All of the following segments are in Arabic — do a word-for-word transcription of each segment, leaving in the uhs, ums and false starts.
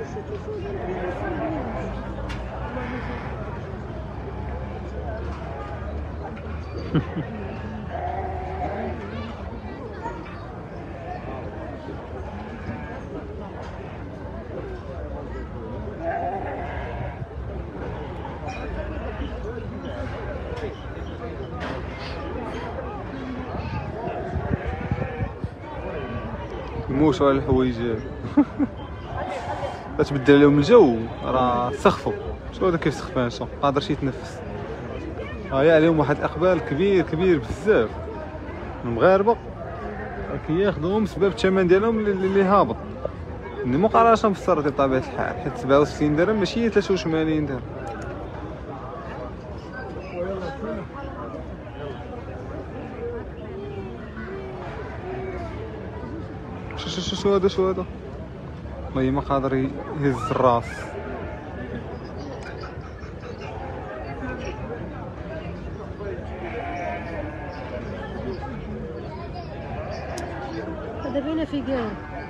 يموتوا على الحوايج تبدل عليهم الجو، راه سخفوا. شوف هذا كيف سخفان، شوف مقادرش يتنفس. ها هي عليهم واحد الاقبال كبير كبير بزاف. المغاربه كياخذوهم بسبب الثمن ديالهم اللي هابط، اللي مقارنه بالسردي بطبيعه الحال، حيت سبعة وستين درهم ماشي ثلاثة وثمانين درهم. شو شو شو هذا شو هذا والله ما قادر يهز الراس. هذا بينا في قاع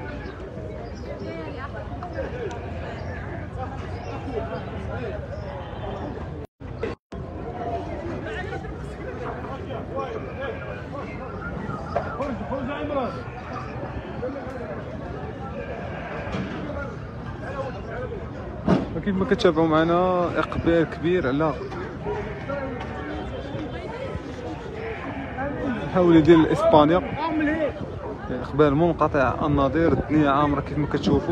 كيف ما كتابعوا معنا اقبال كبير على الحولي ديال اسبانيا، اقبال منقطع النظير. الدنيا عامره كيف ما كتشوفوا،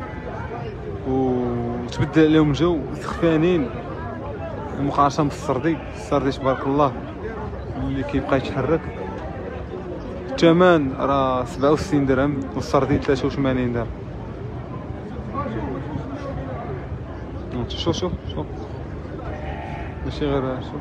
وتبدل عليهم الجو سخفانين مقارنه بالسردي. السردي تبارك الله اللي كيبقى يتحرك. الثمن راه سبعة وستين درهم والسردي ثلاثة وثمانين درهم. شوف شوف شوف ماشي غير شوف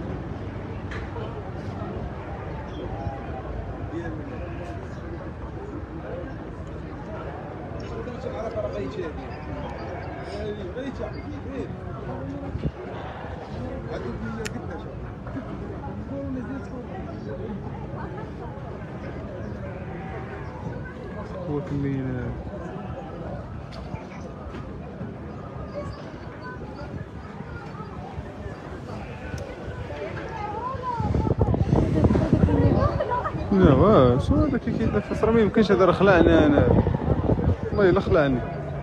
هو كمية لا واه شو هذا كي كيتنفس، راه ميمكنش هذا، راه خلعني انا والله الا خلعني.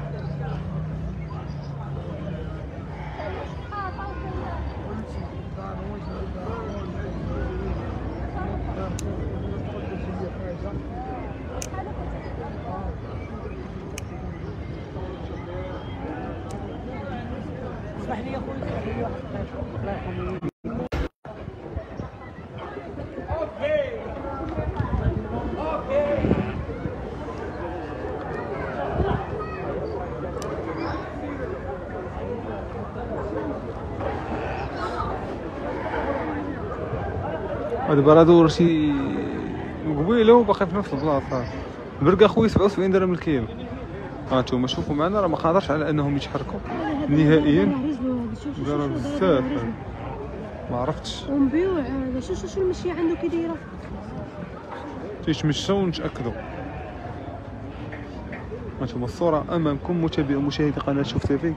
اسمح لي يا خويا، اسمح لي واحد الله يرحمه. دابا راه دور شي قبيله وباقي في نفس البلاصه. البرقه خويا سبعة وسبعين درهم الكيلو. ها انتوما شوفوا معنا، راه ما قادرش على انهم يتحركوا نهائيا. داروا بزاف ما عرفتش. ومبيوع هذا شو شو شو المشي عنده كي دايره، تيتمشاو ونتاكدوا. هانتوما الصوره امامكم متابعي ومشاهدي قناه شوف تيفي.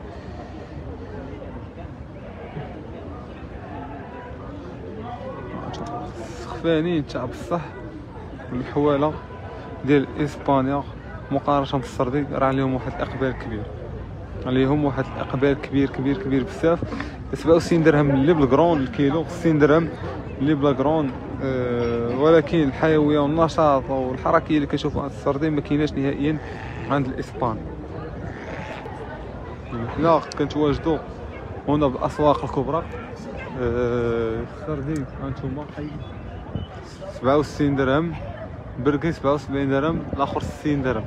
سخفانين تاع بصح. الحواله ديال اسبانيا مقارنه بالسردي راه عليهم واحد الاقبال كبير، عليهم واحد الاقبال كبير كبير كبير بزاف. سبعة وستين درهم اللي بالكرون الكيلو، ستين درهم اللي بلا كرون. أه ولكن الحيويه والنشاط والحركيه اللي كنشوفوا عند السردين ما كايناش نهائيا عند الاسبان. حنا كنتواجدوا هنا بالاسواق الكبرى. أه السردين هانتوما سبعة وستين درهم، برقي سبعة وسبعين درهم، الاخر ستين درهم.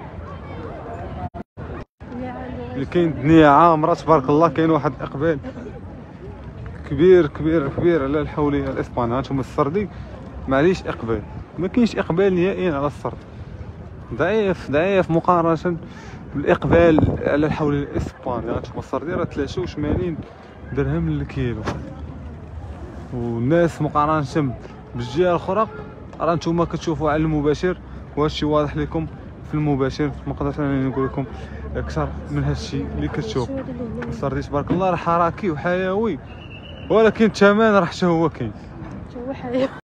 اللي كاين الدنيا عامره تبارك الله، كاين واحد الاقبال كبير كبير كبير على الحوليه الاسباني. هانتوما السردي معليش اقبال، ما كاينش اقبال نهائيا على السرد، ضعيف ضعيف مقارنه بالاقبال على الحوليه الاسباني. هانتوما السردي راه ثلاثة وثمانين درهم للكيلو، والناس مقارنه بالجهه الاخرى راه نتوما كتشوفوا على المباشر وهادشي واضح لكم في المباشر ما قدرتش انا نقول لكم اكثر من هذا الشيء اللي كتشوف. السردين تبارك الله راه حراكي وحيوي، ولكن الثمن راه حتى هو كاين. هو حيوي.